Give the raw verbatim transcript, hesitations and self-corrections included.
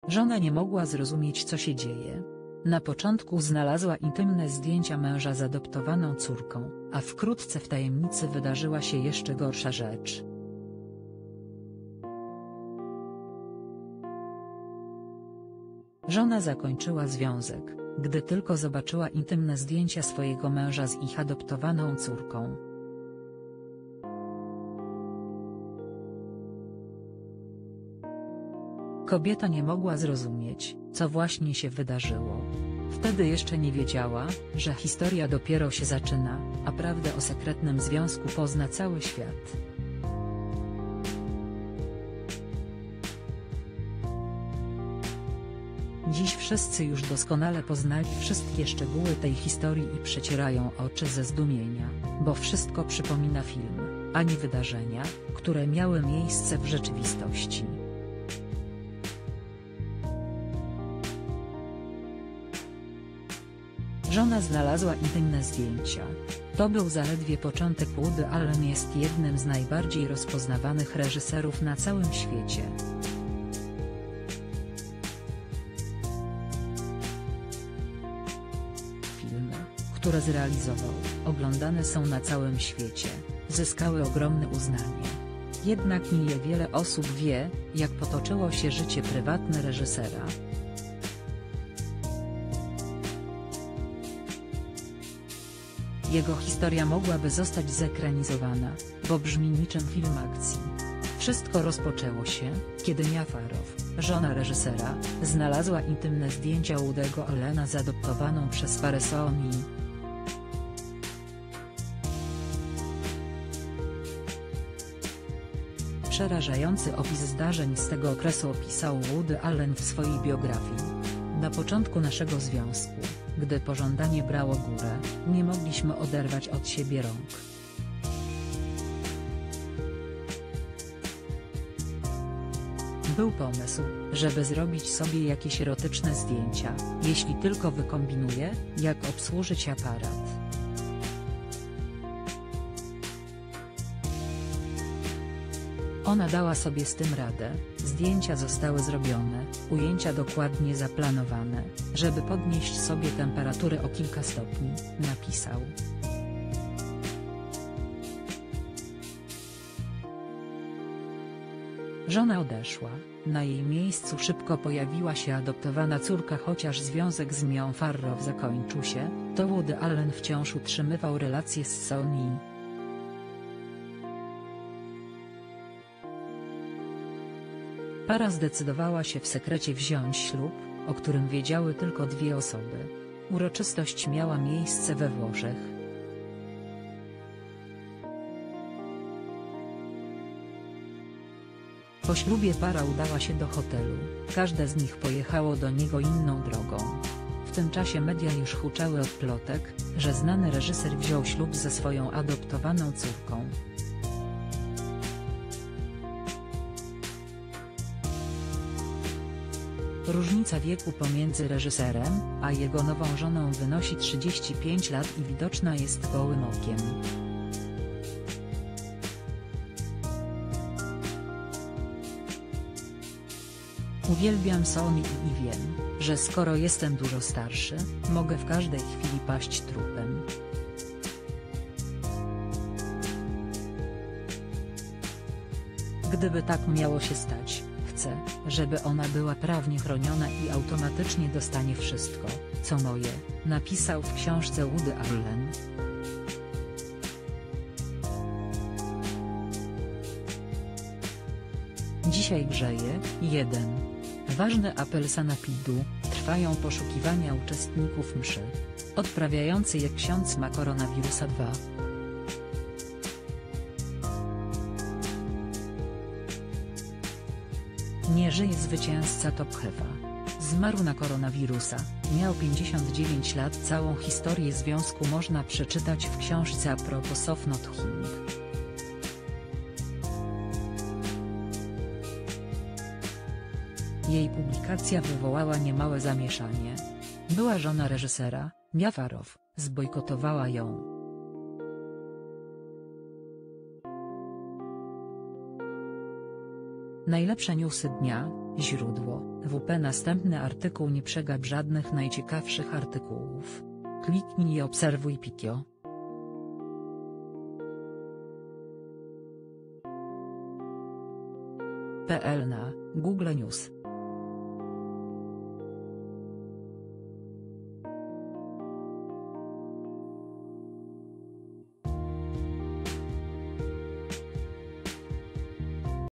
Żona nie mogła zrozumieć, co się dzieje. Na początku znalazła intymne zdjęcia męża z adoptowaną córką, a wkrótce w tajemnicy wydarzyła się jeszcze gorsza rzecz. Żona zakończyła związek, gdy tylko zobaczyła intymne zdjęcia swojego męża z ich adoptowaną córką. Kobieta nie mogła zrozumieć, co właśnie się wydarzyło. Wtedy jeszcze nie wiedziała, że historia dopiero się zaczyna, a prawdę o sekretnym związku pozna cały świat. Dziś wszyscy już doskonale poznali wszystkie szczegóły tej historii i przecierają oczy ze zdumienia, bo wszystko przypomina film, a nie wydarzenia, które miały miejsce w rzeczywistości. Żona znalazła intymne zdjęcia. To był zaledwie początek. Woody Allen jest jednym z najbardziej rozpoznawanych reżyserów na całym świecie. Filmy, które zrealizował, oglądane są na całym świecie, zyskały ogromne uznanie. Jednak niewiele osób wie, jak potoczyło się życie prywatne reżysera. Jego historia mogłaby zostać zekranizowana, bo brzmi niczym film akcji. Wszystko rozpoczęło się, kiedy Mia Farrow, żona reżysera, znalazła intymne zdjęcia Woody'ego Allena z adoptowaną przez parę Sony. Przerażający opis zdarzeń z tego okresu opisał Woody Allen w swojej biografii. Na początku naszego związku, gdy pożądanie brało górę, nie mogliśmy oderwać od siebie rąk. Był pomysł, żeby zrobić sobie jakieś erotyczne zdjęcia, jeśli tylko wykombinuję, jak obsłużyć aparat. Ona dała sobie z tym radę, zdjęcia zostały zrobione, ujęcia dokładnie zaplanowane, żeby podnieść sobie temperaturę o kilka stopni, napisał. Żona odeszła, na jej miejscu szybko pojawiła się adoptowana córka. Chociaż związek z Mią Farrow zakończył się, to Woody Allen wciąż utrzymywał relacje z Sony. Para zdecydowała się w sekrecie wziąć ślub, o którym wiedziały tylko dwie osoby. Uroczystość miała miejsce we Włoszech. Po ślubie para udała się do hotelu, każde z nich pojechało do niego inną drogą. W tym czasie media już huczały od plotek, że znany reżyser wziął ślub ze swoją adoptowaną córką. Różnica wieku pomiędzy reżyserem a jego nową żoną wynosi trzydzieści pięć lat i widoczna jest gołym okiem. Uwielbiam Sony i wiem, że skoro jestem dużo starszy, mogę w każdej chwili paść trupem. Gdyby tak miało się stać, chcę, żeby ona była prawnie chroniona i automatycznie dostanie wszystko, co moje, napisał w książce Woody Allen. Dzisiaj grzeje. jeden. Ważny apel sanepidu, trwają poszukiwania uczestników mszy odprawiającej jak ksiądz ma koronawirusa. dwa. Nie żyje zwycięzca Top Chefa. Zmarł na koronawirusa, miał pięćdziesiąt dziewięć lat. Całą historię związku można przeczytać w książce A propos of Nothing. Jej publikacja wywołała niemałe zamieszanie. Była żona reżysera, Mia Farrow, zbojkotowała ją. Najlepsze newsy dnia, źródło, W P. Następny artykuł. Nie przegap żadnych najciekawszych artykułów. Kliknij i obserwuj Pikio. P L na Google News.